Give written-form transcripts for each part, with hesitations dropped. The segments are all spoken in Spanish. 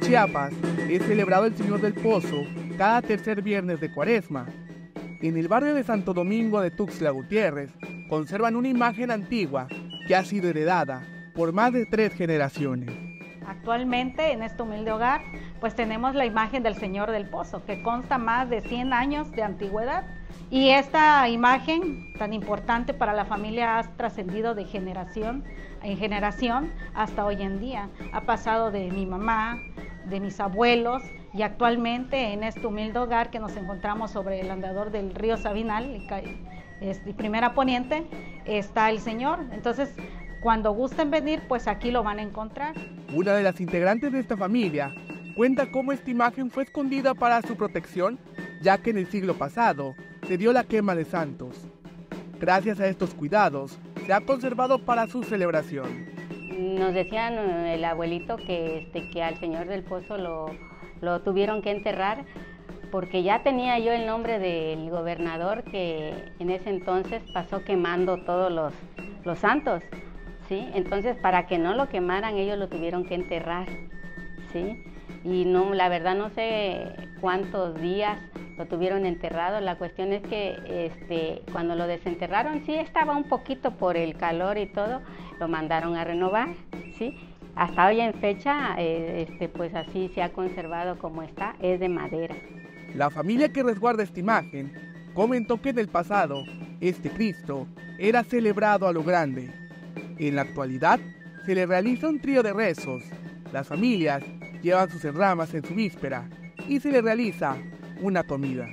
Chiapas es celebrado el Señor del Pozo cada tercer viernes de Cuaresma. En el barrio de Santo Domingo de Tuxtla Gutiérrez conservan una imagen antigua que ha sido heredada por más de 3 generaciones. Actualmente en este humilde hogar pues tenemos la imagen del Señor del Pozo, que consta más de 100 años de antigüedad, y esta imagen tan importante para la familia ha trascendido de generación en generación hasta hoy en día. Ha pasado de mi mamá, de mis abuelos, y actualmente en este humilde hogar que nos encontramos sobre el andador del río Sabinal, primera poniente, está el Señor. Entonces, cuando gusten venir, pues aquí lo van a encontrar. Una de las integrantes de esta familia cuenta cómo esta imagen fue escondida para su protección, ya que en el siglo pasado se dio la quema de santos. Gracias a estos cuidados, se ha conservado para su celebración. Nos decían el abuelito que al Señor del Pozo lo tuvieron que enterrar, porque ya tenía yo el nombre del gobernador que en ese entonces pasó quemando todos los santos, ¿sí? Entonces, para que no lo quemaran, ellos lo tuvieron que enterrar, ¿sí? Y no, la verdad no sé cuántos días lo tuvieron enterrado. La cuestión es que cuando lo desenterraron, sí estaba un poquito por el calor y todo, lo mandaron a renovar, ¿sí? Hasta hoy en fecha, pues así se ha conservado como está, es de madera. La familia que resguarda esta imagen comentó que en el pasado, este Cristo era celebrado a lo grande. En la actualidad, se le realiza un trío de rezos. Las familias llevan sus ramas en su víspera y se le realiza una comida.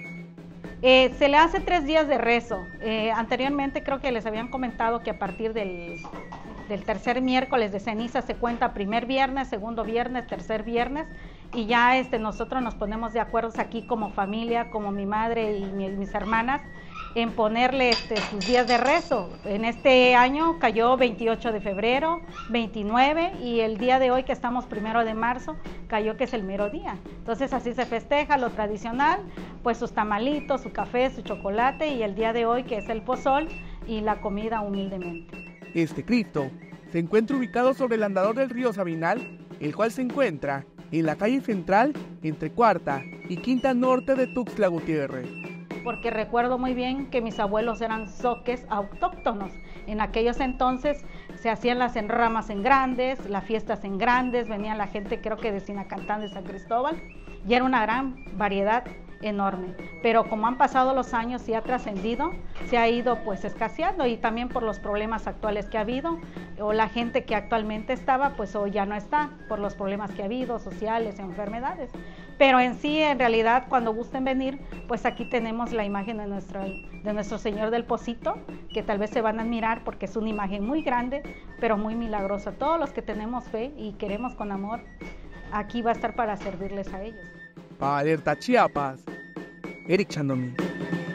Se le hace 3 días de rezo. Anteriormente creo que les habían comentado que a partir del tercer miércoles de ceniza se cuenta primer viernes, segundo viernes, tercer viernes, y ya nosotros nos ponemos de acuerdo aquí como familia, como mi madre y mis hermanas, en ponerle sus días de rezo. En este año cayó 28 de febrero, 29, y el día de hoy que estamos 1 de marzo, cayó que es el mero día. Entonces así se festeja lo tradicional, pues sus tamalitos, su café, su chocolate, y el día de hoy que es el pozol y la comida humildemente. Este Cristo se encuentra ubicado sobre el andador del río Sabinal, el cual se encuentra en la calle central entre Cuarta y Quinta Norte de Tuxtla Gutiérrez. Porque recuerdo muy bien que mis abuelos eran zoques autóctonos. En aquellos entonces se hacían las enramas en grandes, las fiestas en grandes, venía la gente creo que de Sinacantán, de San Cristóbal, y era una gran variedad enorme. Pero como han pasado los años y ha trascendido, se ha ido pues escaseando, y también por los problemas actuales que ha habido, o la gente que actualmente estaba pues hoy ya no está, por los problemas que ha habido, sociales, enfermedades. Pero en sí, en realidad, cuando gusten venir, pues aquí tenemos la imagen de nuestro Señor del Pocito, que tal vez se van a admirar porque es una imagen muy grande, pero muy milagrosa. Todos los que tenemos fe y queremos con amor, aquí va a estar para servirles a ellos. Para Alerta Chiapas, Eric Chandomí.